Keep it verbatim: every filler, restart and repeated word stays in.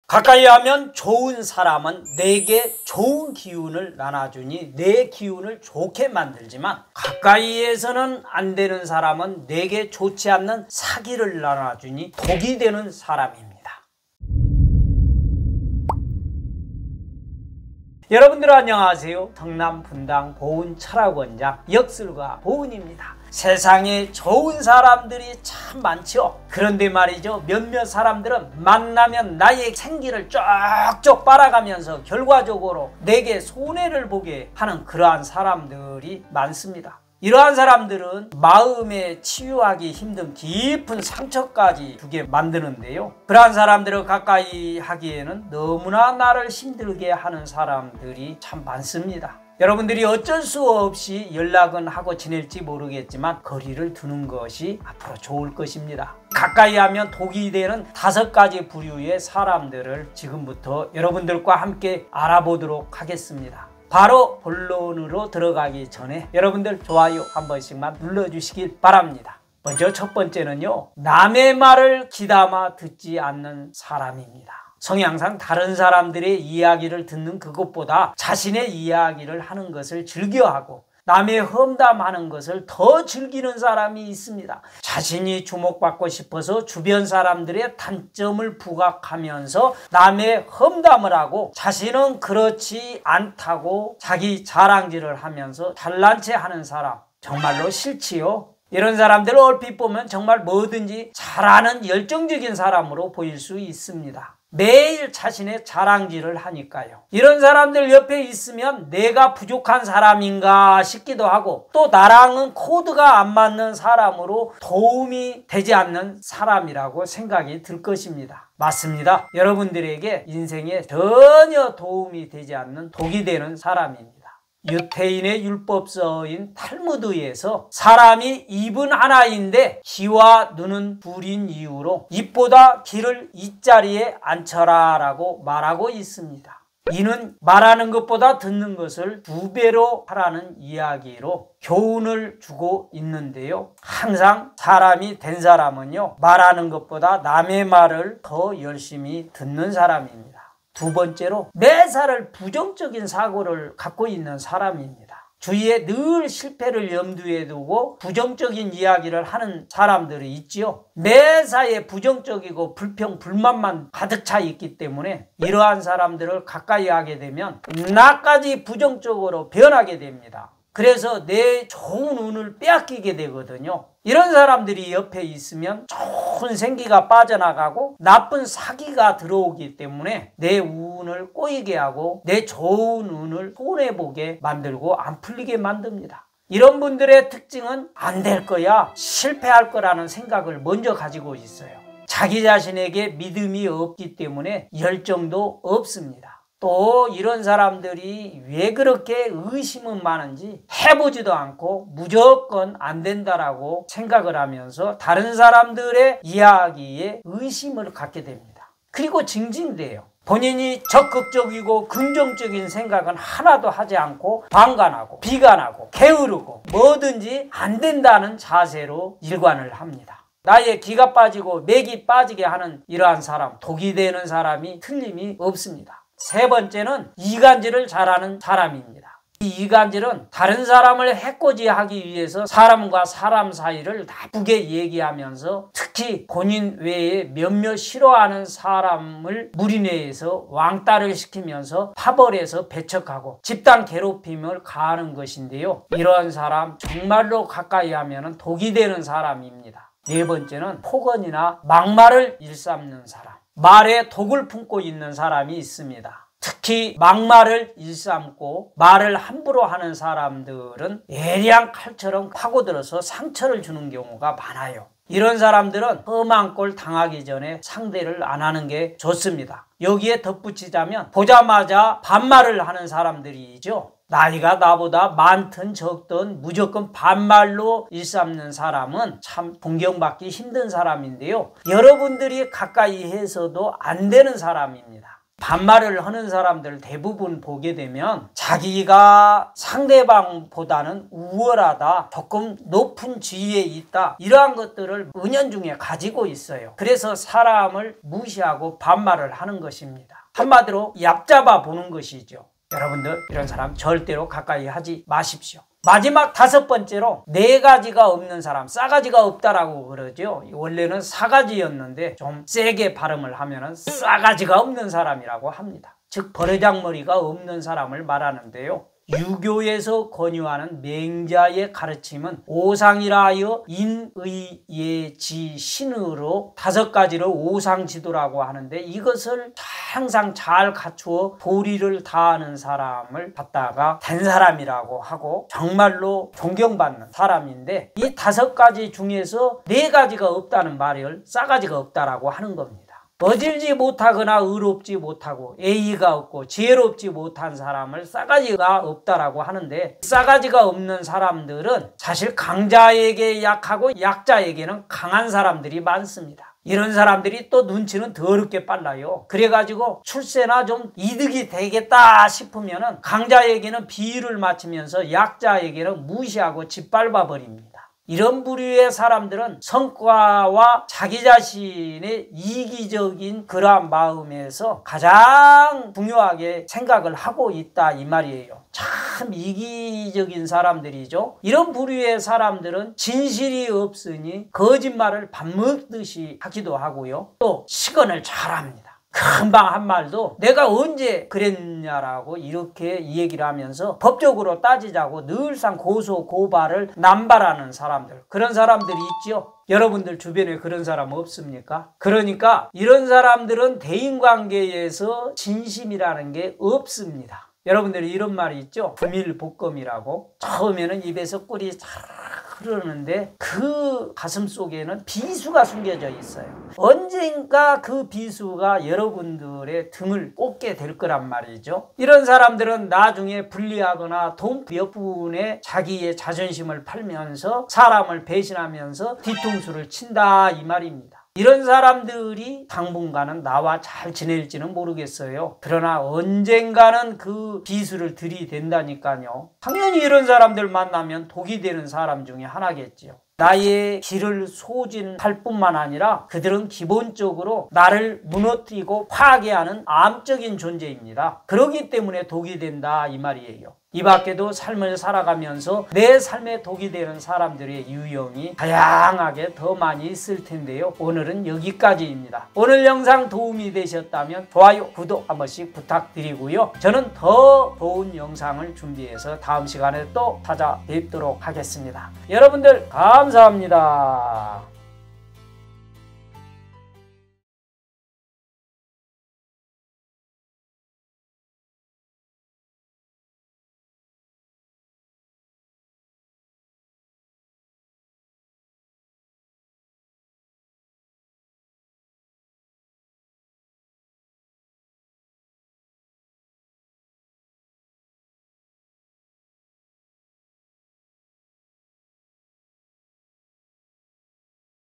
가까이 하면 좋은 사람은 내게 좋은 기운을 나눠주니 내 기운을 좋게 만들지만 가까이에서는 안 되는 사람은 내게 좋지 않는 사기를 나눠주니 독이 되는 사람입니다. 여러분들 안녕하세요. 성남 분당 보은 철학원장 역술가 보은입니다. 세상에 좋은 사람들이 참 많죠. 그런데 말이죠, 몇몇 사람들은 만나면 나의 생기를 쪽쪽 빨아가면서 결과적으로 내게 손해를 보게 하는 그러한 사람들이 많습니다. 이러한 사람들은 마음에 치유하기 힘든 깊은 상처까지 주게 만드는데요, 그러한 사람들을 가까이 하기에는 너무나 나를 힘들게 하는 사람들이 참 많습니다. 여러분들이 어쩔 수 없이 연락은 하고 지낼지 모르겠지만 거리를 두는 것이 앞으로 좋을 것입니다. 가까이 하면 독이 되는 다섯 가지 부류의 사람들을 지금부터 여러분들과 함께 알아보도록 하겠습니다. 바로 본론으로 들어가기 전에 여러분들 좋아요 한 번씩만 눌러주시길 바랍니다. 먼저 첫 번째는요, 남의 말을 귀담아 듣지 않는 사람입니다. 성향상 다른 사람들의 이야기를 듣는 그것보다 자신의 이야기를 하는 것을 즐겨하고 남의 험담하는 것을 더 즐기는 사람이 있습니다. 자신이 주목받고 싶어서 주변 사람들의 단점을 부각하면서 남의 험담을 하고 자신은 그렇지 않다고 자기 자랑질을 하면서 잘난 체 하는 사람, 정말로 싫지요? 이런 사람들을 얼핏 보면 정말 뭐든지 잘하는 열정적인 사람으로 보일 수 있습니다. 매일 자신의 자랑질을 하니까요. 이런 사람들 옆에 있으면 내가 부족한 사람인가 싶기도 하고, 또 나랑은 코드가 안 맞는 사람으로 도움이 되지 않는 사람이라고 생각이 들 것입니다. 맞습니다. 여러분들에게 인생에 전혀 도움이 되지 않는 독이 되는 사람입니다. 유태인의 율법서인 탈무드에서 사람이 입은 하나인데 귀와 눈은 둘인 이유로 입보다 귀를 이자리에 앉혀라 라고 말하고 있습니다. 이는 말하는 것보다 듣는 것을 두 배로 하라는 이야기로 교훈을 주고 있는데요, 항상 사람이 된 사람은요, 말하는 것보다 남의 말을 더 열심히 듣는 사람입니다. 두 번째로, 매사를 부정적인 사고를 갖고 있는 사람입니다. 주위에 늘 실패를 염두에 두고 부정적인 이야기를 하는 사람들이 있지요. 매사에 부정적이고 불평, 불만만 가득 차 있기 때문에 이러한 사람들을 가까이 하게 되면 나까지 부정적으로 변하게 됩니다. 그래서 내 좋은 운을 빼앗기게 되거든요. 이런 사람들이 옆에 있으면 좋은 생기가 빠져나가고 나쁜 사기가 들어오기 때문에 내 운을 꼬이게 하고 내 좋은 운을 손해보게 만들고 안 풀리게 만듭니다. 이런 분들의 특징은 안 될 거야, 실패할 거라는 생각을 먼저 가지고 있어요. 자기 자신에게 믿음이 없기 때문에 열정도 없습니다. 또 이런 사람들이 왜 그렇게 의심은 많은지 해보지도 않고 무조건 안 된다라고 생각을 하면서 다른 사람들의 이야기에 의심을 갖게 됩니다. 그리고 징징대요. 본인이 적극적이고 긍정적인 생각은 하나도 하지 않고 방관하고 비관하고 게으르고 뭐든지 안 된다는 자세로 일관을 합니다. 나의 기가 빠지고 맥이 빠지게 하는 이러한 사람, 독이 되는 사람이 틀림이 없습니다. 세 번째는 이간질을 잘하는 사람입니다. 이 이간질은 다른 사람을 해코지하기 위해서 사람과 사람 사이를 나쁘게 얘기하면서 특히 본인 외에 몇몇 싫어하는 사람을 무리내에서 왕따를 시키면서 파벌에서 배척하고 집단 괴롭힘을 가하는 것인데요, 이러한 사람 정말로 가까이 하면 독이 되는 사람입니다. 네 번째는 폭언이나 막말을 일삼는 사람, 말에 독을 품고 있는 사람이 있습니다. 특히 막말을 일삼고 말을 함부로 하는 사람들은 예리한 칼처럼 파고들어서 상처를 주는 경우가 많아요. 이런 사람들은 험한 꼴 당하기 전에 상대를 안 하는 게 좋습니다. 여기에 덧붙이자면 보자마자 반말을 하는 사람들이죠. 나이가 나보다 많든 적든 무조건 반말로 일삼는 사람은 참 존경받기 힘든 사람인데요, 여러분들이 가까이 해서도 안 되는 사람입니다. 반말을 하는 사람들 대부분 보게 되면 자기가 상대방보다는 우월하다, 조금 높은 지위에 있다, 이러한 것들을 은연중에 가지고 있어요. 그래서 사람을 무시하고 반말을 하는 것입니다. 한마디로 얕잡아 보는 것이죠. 여러분들 이런 사람 절대로 가까이 하지 마십시오. 마지막 다섯 번째로 네 가지가 없는 사람, 싸가지가 없다라고 그러죠. 원래는 사가지였는데 좀 세게 발음을 하면은 싸가지가 없는 사람이라고 합니다. 즉 버르장머리가 없는 사람을 말하는데요. 유교에서 권유하는 맹자의 가르침은 오상이라 하여 인의예지신으로 다섯 가지로 오상지도라고 하는데, 이것을 항상 잘 갖추어 도리를 다하는 사람을 갖다가 된 사람이라고 하고 정말로 존경받는 사람인데, 이 다섯 가지 중에서 네 가지가 없다는 말을 싸가지가 없다라고 하는 겁니다. 어질지 못하거나 의롭지 못하고 예의가 없고 지혜롭지 못한 사람을 싸가지가 없다라고 하는데, 싸가지가 없는 사람들은 사실 강자에게 약하고 약자에게는 강한 사람들이 많습니다. 이런 사람들이 또 눈치는 더럽게 빨라요. 그래가지고 출세나 좀 이득이 되겠다 싶으면은 강자에게는 비위를 맞추면서 약자에게는 무시하고 짓밟아 버립니다. 이런 부류의 사람들은 성과와 자기 자신의 이기적인 그러한 마음에서 가장 중요하게 생각을 하고 있다 이 말이에요. 참 이기적인 사람들이죠. 이런 부류의 사람들은 진실이 없으니 거짓말을 밥 먹듯이 하기도 하고요. 또 시건을 잘합니다. 금방 한 말도 내가 언제 그랬냐라고 이렇게 얘기를 하면서 법적으로 따지자고 늘상 고소 고발을 남발하는 사람들, 그런 사람들이 있죠. 여러분들 주변에 그런 사람 없습니까? 그러니까 이런 사람들은 대인관계에서 진심이라는 게 없습니다. 여러분들이 이런 말이 있죠. 부밀복검이라고. 처음에는 입에서 꿀이 잘 흐르는데 그 가슴 속에는 비수가 숨겨져 있어요. 언젠가 그 비수가 여러분들의 등을 꽂게 될 거란 말이죠. 이런 사람들은 나중에 불리하거나 돈 몇 푼에 자기의 자존심을 팔면서 사람을 배신하면서 뒤통수를 친다 이 말입니다. 이런 사람들이 당분간은 나와 잘 지낼지는 모르겠어요. 그러나 언젠가는 그 비수를 들이댄다니까요. 당연히 이런 사람들 만나면 독이 되는 사람 중에 하나겠지요. 나의 길을 소진할 뿐만 아니라 그들은 기본적으로 나를 무너뜨리고 파괴하는 암적인 존재입니다. 그렇기 때문에 독이 된다 이 말이에요. 이 밖에도 삶을 살아가면서 내 삶에 독이 되는 사람들의 유형이 다양하게 더 많이 있을 텐데요. 오늘은 여기까지입니다. 오늘 영상 도움이 되셨다면 좋아요, 구독 한 번씩 부탁드리고요. 저는 더 좋은 영상을 준비해서 다음 시간에 또 찾아뵙도록 하겠습니다. 여러분들 감사합니다.